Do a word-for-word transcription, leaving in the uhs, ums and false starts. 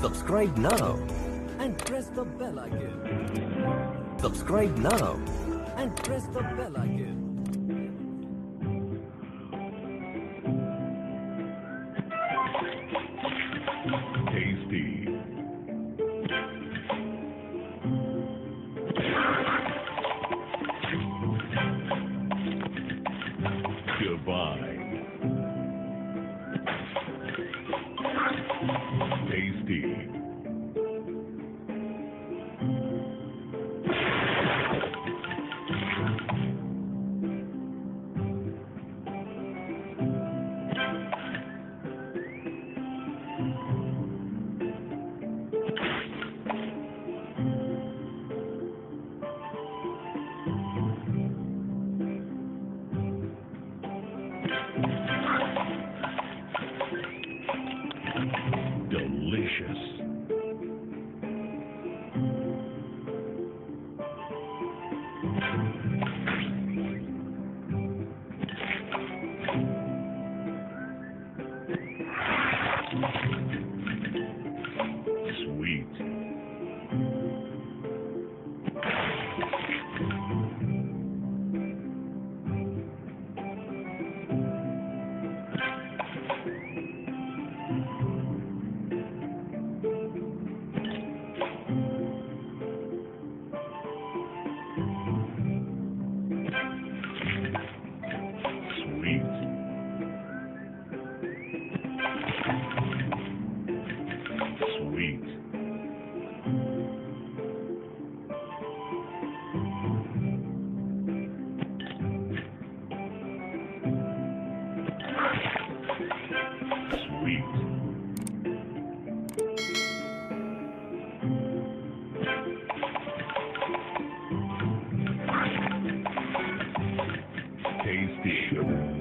Subscribe now and press the bell icon. Subscribe now and press the bell icon. Tasty. Divine. Tasty. Delicious. Sweet. Sweet. Sweet. Sweet. Tasty.